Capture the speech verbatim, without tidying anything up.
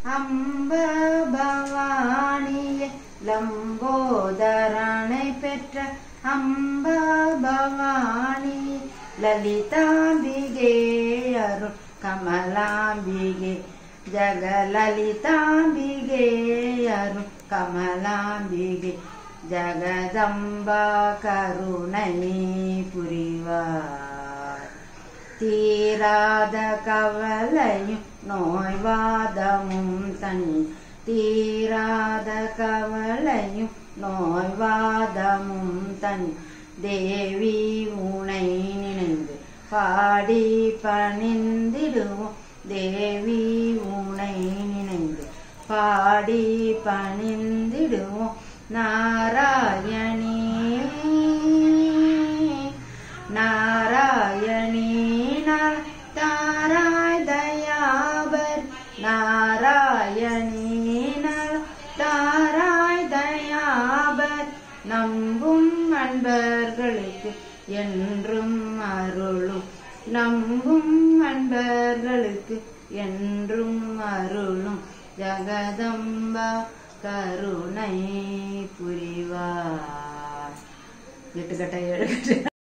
அம்ப பவானியே லம்போதரனை பெற்ற அம்ப பவானி லலிதாம்பிகே அருள் கமலாம்பிகே ஜகலலிதாம்பிகே அருள் கமலாம்பிகே ஜகதம்பா கருணை புரிவார். தீராத கவலையும் நோய்வாதமும் தன் தீராத கவலையும் நோய்வாதமும் தன் தேவி உனை நினைந்து பாடி பணிந்திடுவோம். தேவி உனை நினைந்து பாடி பணிந்திடுவோம். நாராயணி நாராயணி தாராய் தயாபர் நாராயணி தாராய் தயாபர் நம்பும் அன்பர்களுக்கு என்றும் அருளும் நம்பும் அன்பர்களுக்கு என்றும் அருளும் ஜகதம்பா கருணை புரிவார். எட்டு கட்ட ஏழு கட்ட